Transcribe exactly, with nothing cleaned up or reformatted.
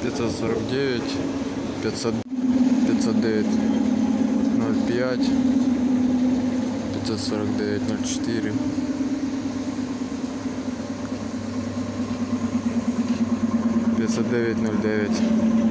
пятьсот сорок девять, пятьсот, пятьсот девять ноль пять, пятьсот сорок девять ноль четыре, пятьсот девять ноль девять.